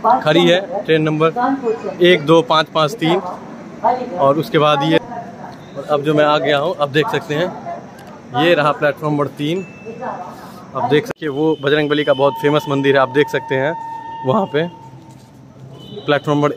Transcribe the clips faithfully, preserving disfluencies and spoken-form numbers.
खड़ी है train number एक दो पाँच पाँच तीन। और उसके बाद ये और अब जो मैं आ गया हूँ, अब देख सकते हैं ये रहा प्लेटफॉर्म नंबर तीन। अब देख सकते वो बजरंगबली का बहुत फेमस मंदिर है, आप देख सकते हैं वहाँ पे platform number.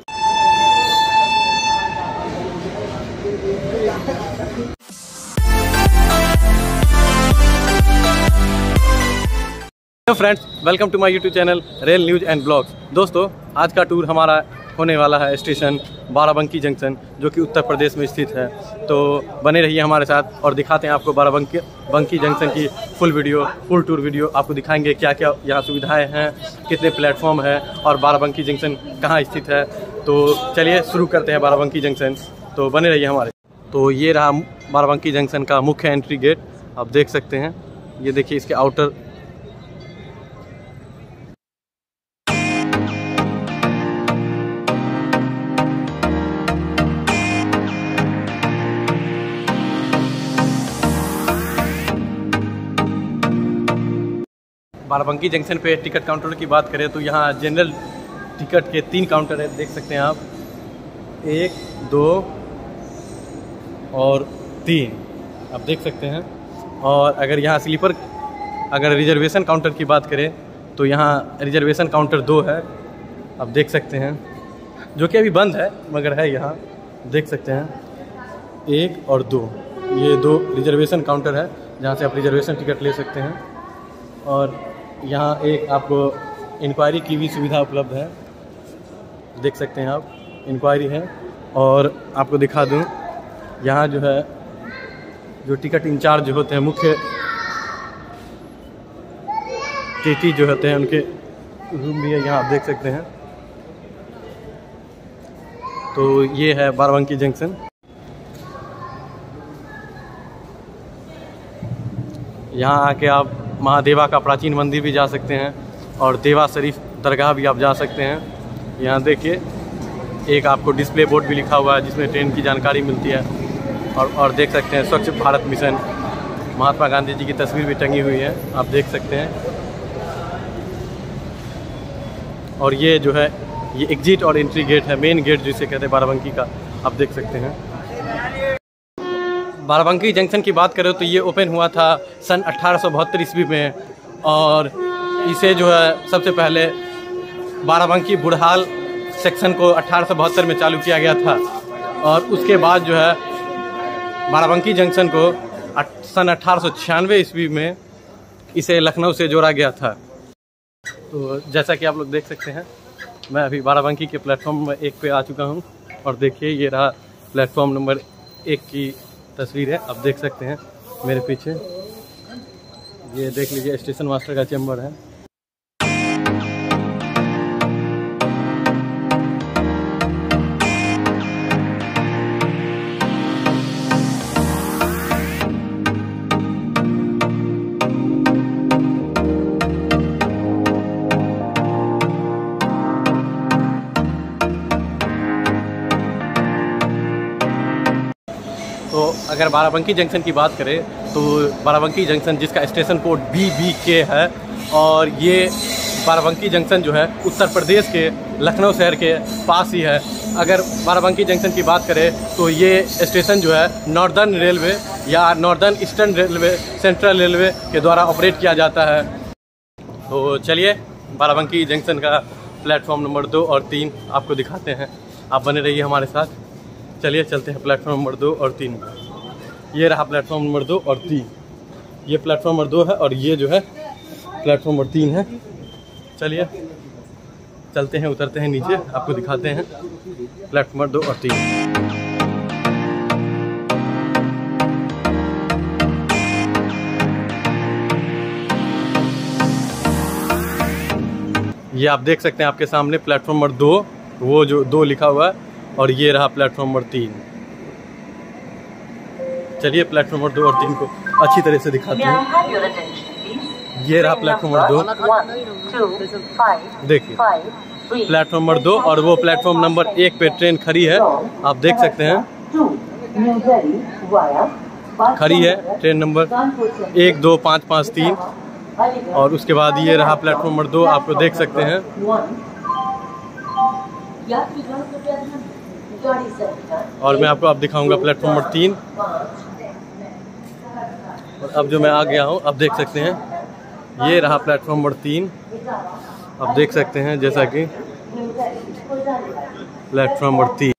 Hello friends, welcome to my YouTube channel rail news and blogs. दोस्तों, आज का टूर हमारा होने वाला है स्टेशन बाराबंकी जंक्शन, जो कि उत्तर प्रदेश में स्थित है। तो बने रहिए हमारे साथ और दिखाते हैं आपको बाराबंकी बंकी जंक्शन की full video, full tour video. आपको दिखाएंगे क्या क्या यहाँ सुविधाएं हैं, कितने प्लेटफॉर्म है और बाराबंकी जंक्शन कहाँ स्थित है। तो चलिए शुरू करते हैं बाराबंकी जंक्शन। तो बने रहिए हमारे। तो ये रहा बाराबंकी जंक्शन का मुख्य एंट्री गेट, आप देख सकते हैं। ये देखिए इसके आउटर बाराबंकी जंक्शन पे टिकट काउंटर की बात करें तो यहाँ जनरल टिकट के तीन काउंटर है, देख सकते हैं आप, एक दो और तीन, आप देख सकते हैं। और अगर यहाँ स्लीपर अगर रिजर्वेशन काउंटर की बात करें तो यहाँ रिजर्वेशन काउंटर दो है, आप देख सकते हैं, जो कि अभी बंद है मगर है यहाँ, देख सकते हैं। एक और दो, ये दो रिजर्वेशन काउंटर है जहाँ से आप रिजर्वेशन टिकट ले सकते हैं। और यहाँ एक आपको इंक्वायरी की भी सुविधा उपलब्ध है, देख सकते हैं आप, इंक्वायरी है। और आपको दिखा दूँ, यहाँ जो है जो टिकट इंचार्ज होते हैं, मुख्य टीटी जो होते हैं, उनके रूम भी है यहाँ, आप देख सकते हैं। तो ये है बाराबंकी जंक्शन। यहाँ आके आप महादेवा का प्राचीन मंदिर भी जा सकते हैं और देवा शरीफ दरगाह भी आप जा सकते हैं। यहाँ देखिए एक आपको डिस्प्ले बोर्ड भी लिखा हुआ है जिसमें ट्रेन की जानकारी मिलती है। और और देख सकते हैं स्वच्छ भारत मिशन, महात्मा गांधी जी की तस्वीर भी टंगी हुई है, आप देख सकते हैं। और ये जो है ये एग्जिट और एंट्री गेट है, मेन गेट जिसे कहते हैं बाराबंकी का, आप देख सकते हैं। बाराबंकी जंक्शन की बात करें तो ये ओपन हुआ था सन अठारह सौ बहत्तर ईस्वी में। और इसे जो है सबसे पहले बाराबंकी बुढ़हाल सेक्शन को अठारह सौ बहत्तर में चालू किया गया था। और उसके बाद जो है बाराबंकी जंक्शन को सन अठारह सौ छियानवे ईस्वी में इसे लखनऊ से जोड़ा गया था। तो जैसा कि आप लोग देख सकते हैं, मैं अभी बाराबंकी के प्लेटफॉर्म नंबर एक पे आ चुका हूँ। और देखिए ये रहा प्लेटफॉर्म नंबर एक की तस्वीर है, आप देख सकते हैं मेरे पीछे। ये देख लीजिए स्टेशन मास्टर का चैम्बर है। तो अगर बाराबंकी जंक्शन की बात करें तो बाराबंकी जंक्शन जिसका station code B B K है, और ये बाराबंकी जंक्शन जो है उत्तर प्रदेश के लखनऊ शहर के पास ही है। अगर बाराबंकी जंक्शन की बात करें तो ये स्टेशन जो है नॉर्दर्न रेलवे या northern eastern railway, central railway के द्वारा ऑपरेट किया जाता है। तो चलिए बाराबंकी जंक्शन का प्लेटफॉर्म नंबर दो और तीन आपको दिखाते हैं, आप बने रहिए हमारे साथ। चलिए चलते हैं प्लेटफॉर्म नंबर दो और तीन। ये रहा प्लेटफॉर्म नंबर दो और तीन, ये प्लेटफॉर्म नंबर दो है और ये जो है प्लेटफॉर्म नंबर तीन है। चलिए चलते हैं, उतरते हैं नीचे, आपको दिखाते हैं प्लेटफॉर्म नंबर दो और तीन। ये आप देख सकते हैं आपके सामने प्लेटफॉर्म नंबर दो, वो जो दो लिखा हुआ है, और ये रहा प्लेटफॉर्म नंबर तीन। चलिए प्लेटफॉर्म नंबर दो और तीन को अच्छी तरह से दिखाते हैं। ये रहा प्लेटफॉर्म नंबर दो, देखिए प्लेटफॉर्म नंबर दो, और वो प्लेटफॉर्म नंबर एक पे ट्रेन खड़ी है, आप देख सकते हैं, खड़ी है ट्रेन नंबर एक दो पाँच पाँच तीन। और उसके बाद ये रहा प्लेटफॉर्म नंबर दो, आपको देख सकते हैं। और मैं आपको अब दिखाऊंगा प्लेटफॉर्म नंबर तीन। और अब जो मैं आ गया हूँ, अब देख सकते हैं ये रहा प्लेटफॉर्म नंबर तीन। अब देख सकते हैं जैसा कि प्लेटफॉर्म नंबर तीन।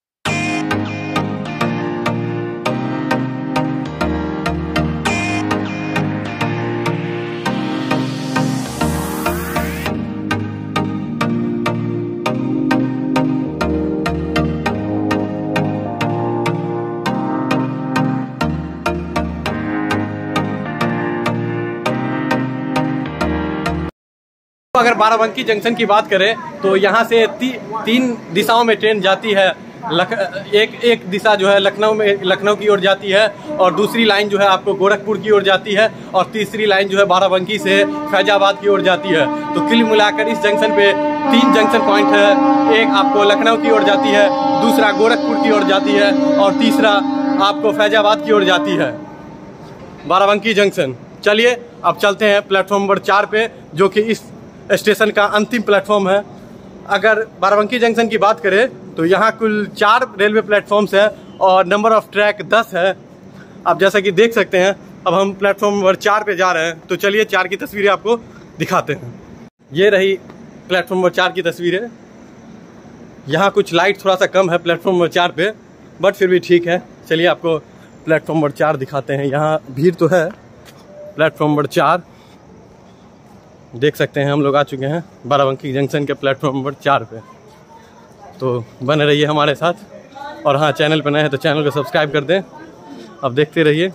अगर बाराबंकी जंक्शन की बात करें तो यहाँ से ती, तीन दिशाओं में ट्रेन जाती है। लख, एक एक दिशा जो है लखनऊ में लखनऊ की ओर जाती है, और दूसरी लाइन जो है आपको गोरखपुर की ओर जाती है, और तीसरी लाइन जो है बाराबंकी से फैजाबाद की ओर जाती है। तो कुल मिलाकर इस जंक्शन पे तीन जंक्शन पॉइंट है। एक आपको लखनऊ की ओर जाती है, दूसरा गोरखपुर की ओर जाती है, और तीसरा आपको फैजाबाद की ओर जाती है बाराबंकी जंक्शन। चलिए अब चलते हैं प्लेटफॉर्म नंबर चार पे, जो कि इस स्टेशन का अंतिम प्लेटफॉर्म है। अगर बाराबंकी जंक्शन की बात करें तो यहाँ कुल चार रेलवे प्लेटफॉर्म्स है और नंबर ऑफ ट्रैक दस है। आप जैसा कि देख सकते हैं, अब हम प्लेटफॉर्म नंबर चार पे जा रहे हैं, तो चलिए चार की तस्वीरें आपको दिखाते हैं। ये रही प्लेटफॉर्म नंबर चार की तस्वीरें। यहाँ कुछ लाइट थोड़ा सा कम है प्लेटफॉर्म नंबर चार पे, बट फिर भी ठीक है। चलिए आपको प्लेटफॉर्म नंबर चार दिखाते हैं। यहाँ भीड़ तो है। प्लेटफॉर्म नंबर चार देख सकते हैं, हम लोग आ चुके हैं बाराबंकी जंक्शन के प्लेटफॉर्म नंबर चार पे। तो बने रहिए हमारे साथ, और हाँ, चैनल पर नए हैं तो चैनल को सब्सक्राइब कर दें। अब देखते रहिए।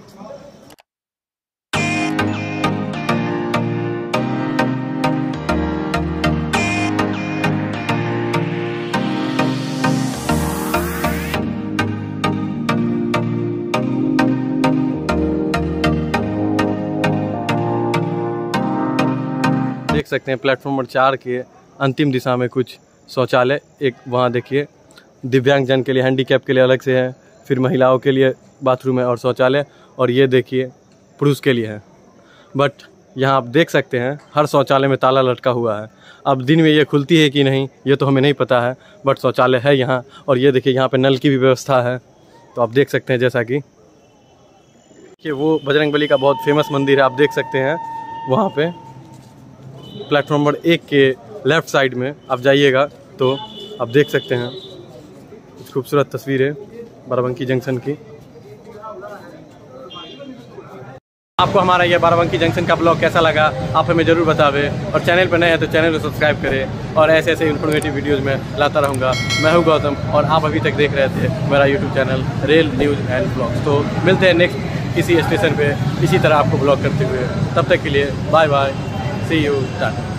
देख सकते हैं प्लेटफॉर्म नंबर चार के अंतिम दिशा में कुछ शौचालय, एक वहाँ देखिए दिव्यांग जन के लिए, हैंडीकैप के लिए अलग से है, फिर महिलाओं के लिए बाथरूम है और शौचालय, और ये देखिए पुरुष के लिए है। बट यहाँ आप देख सकते हैं हर शौचालय में ताला लटका हुआ है। अब दिन में ये खुलती है कि नहीं ये तो हमें नहीं पता है, बट शौचालय है यहाँ। और ये देखिए यहाँ पे नल की भी व्यवस्था है। तो आप देख सकते हैं जैसा कि कि वो बजरंगबली का बहुत फेमस मंदिर है, आप देख सकते हैं वहाँ पे प्लेटफॉर्म नंबर एक के लेफ़्ट साइड में आप जाइएगा तो आप देख सकते हैं कुछ खूबसूरत तस्वीरें बाराबंकी जंक्शन की। आपको हमारा ये बाराबंकी जंक्शन का ब्लॉग कैसा लगा आप हमें ज़रूर बतावें, और चैनल पर नए हैं तो चैनल को सब्सक्राइब करें, और ऐसे ऐसे इन्फॉर्मेटिव वीडियोज़ में लाता रहूँगा। मैं हूँ गौतम, और आप अभी तक देख रहे थे मेरा YouTube channel rail news and blogs. तो मिलते हैं नेक्स्ट किसी स्टेशन पे इसी तरह आपको ब्लॉग करते हुए। तब तक के लिए bye bye, see you, Tata.